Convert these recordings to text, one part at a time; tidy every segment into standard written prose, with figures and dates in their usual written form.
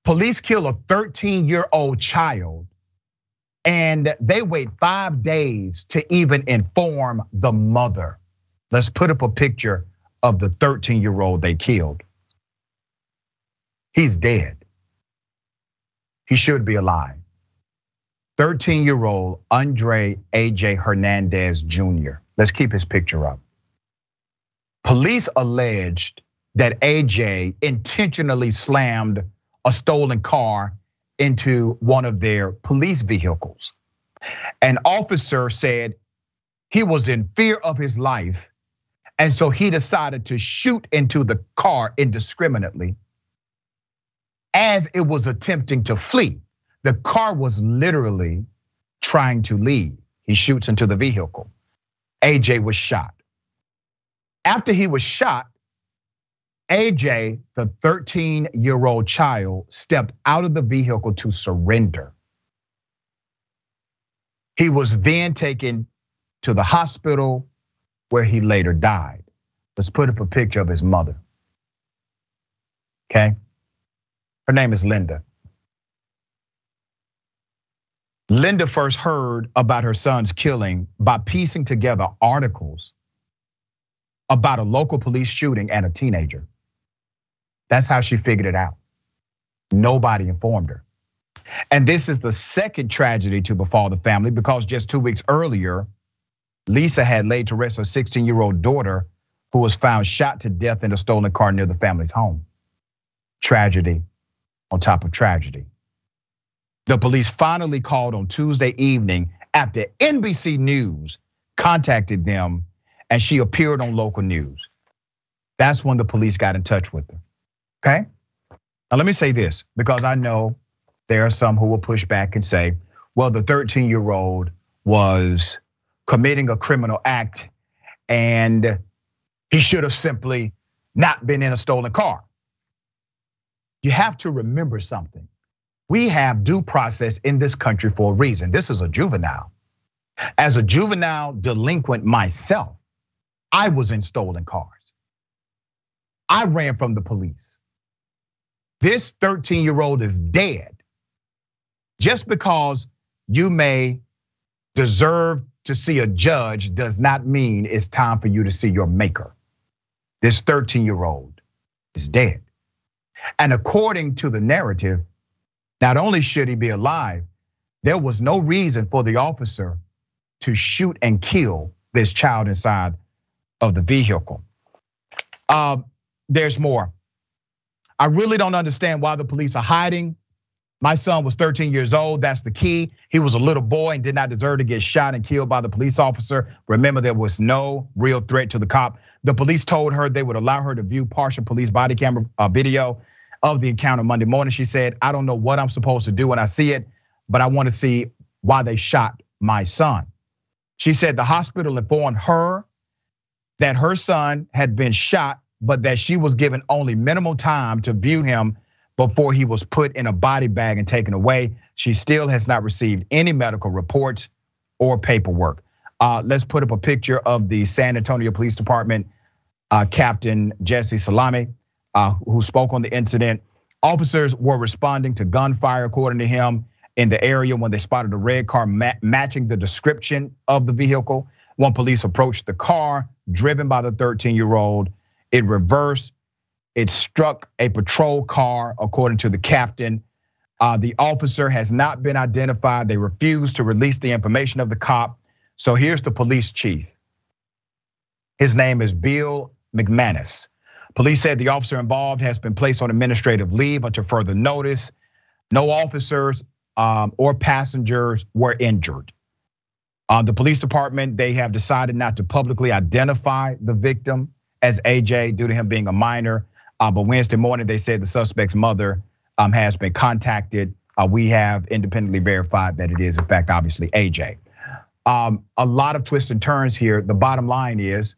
Police kill a 13-year-old child, and they wait 5 days to even inform the mother. Let's put up a picture of the 13-year-old they killed. He's dead. He should be alive. 13-year-old Andre AJ Hernandez Jr. Let's keep his picture up. Police alleged that AJ intentionally slammed a stolen car into one of their police vehicles. An officer said he was in fear of his life, and so he decided to shoot into the car indiscriminately as it was attempting to flee. The car was literally trying to leave. He shoots into the vehicle. AJ was shot. After he was shot, AJ, the 13-year-old child, stepped out of the vehicle to surrender. He was then taken to the hospital where he later died. Let's put up a picture of his mother. Okay? Her name is Lynda. Lynda first heard about her son's killing by piecing together articles about a local police shooting and a teenager. That's how she figured it out. Nobody informed her. And this is the second tragedy to befall the family, because just 2 weeks earlier, Lisa had laid to rest her 16-year-old daughter, who was found shot to death in a stolen car near the family's home. Tragedy on top of tragedy. The police finally called on Tuesday evening after NBC News contacted them and she appeared on local news. That's when the police got in touch with her, okay? Now let me say this, because I know there are some who will push back and say, well, the 13-year-old was committing a criminal act and he should have simply not been in a stolen car. You have to remember something. We have due process in this country for a reason. This is a juvenile. As a juvenile delinquent myself, I was in stolen cars. I ran from the police. This 13-year-old is dead. Just because you may deserve to see a judge does not mean it's time for you to see your maker. This 13-year-old is dead. And according to the narrative, not only should he be alive, there was no reason for the officer to shoot and kill this child inside of the vehicle. There's more. I really don't understand why the police are hiding. My son was 13 years old, that's the key. He was a little boy and did not deserve to get shot and killed by the police officer. Remember, there was no real threat to the cop. The police told her they would allow her to view partial police body camera video of the encounter Monday morning. She said, I don't know what I'm supposed to do when I see it, but I want to see why they shot my son. She said the hospital informed her that her son had been shot, but that she was given only minimal time to view him before he was put in a body bag and taken away. She still has not received any medical reports or paperwork. Let's put up a picture of the San Antonio Police Department Captain Jesse Salami, who spoke on the incident. Officers were responding to gunfire, according to him, in the area when they spotted a red car matching the description of the vehicle. When police approached the car driven by the 13-year-old, it reversed. It struck a patrol car, according to the captain. The officer has not been identified. They refused to release the information of the cop. So here's the police chief. His name is Bill McManus. Police said the officer involved has been placed on administrative leave until further notice. No officers or passengers were injured. The police department, they have decided not to publicly identify the victim as AJ due to him being a minor. But Wednesday morning, they said the suspect's mother has been contacted. We have independently verified that it is, in fact, obviously AJ. A lot of twists and turns here. The bottom line is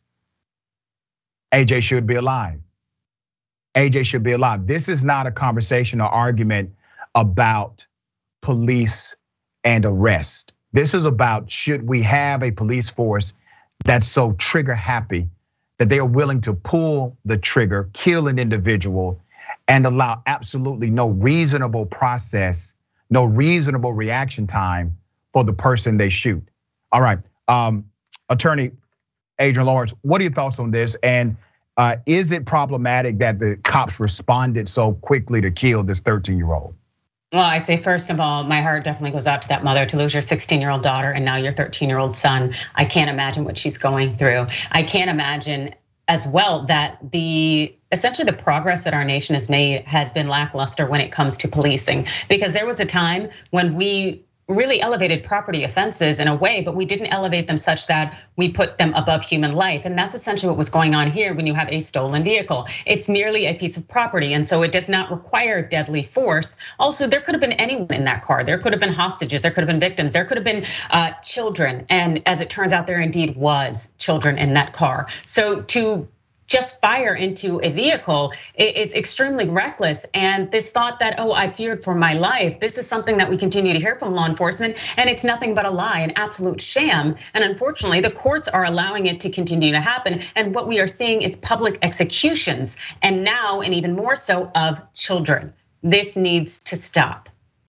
AJ should be alive. AJ should be alive. This is not a conversation or argument about police and arrest. This is about, should we have a police force that's so trigger happy that they are willing to pull the trigger, kill an individual, and allow absolutely no reasonable process, no reasonable reaction time for the person they shoot. All right, Attorney Adrienne Lawrence, what are your thoughts on this? And is it problematic that the cops responded so quickly to kill this 13-year-old? Well, I'd say first of all, my heart definitely goes out to that mother to lose your 16-year-old daughter and now your 13-year-old son. I can't imagine what she's going through. I can't imagine as well that essentially the progress that our nation has made has been lackluster when it comes to policing. Because there was a time when we really elevated property offenses in a way, but we didn't elevate them such that we put them above human life. And that's essentially what was going on here when you have a stolen vehicle. It's merely a piece of property, and so it does not require deadly force. Also, there could have been anyone in that car. There could have been hostages, there could have been victims, there could have been children. And as it turns out, there indeed was children in that car. So to just fire into a vehicle, it's extremely reckless. And this thought that, oh, I feared for my life, this is something that we continue to hear from law enforcement, and it's nothing but a lie, an absolute sham. And unfortunately, the courts are allowing it to continue to happen. And what we are seeing is public executions, and now, and even more so, of children. This needs to stop.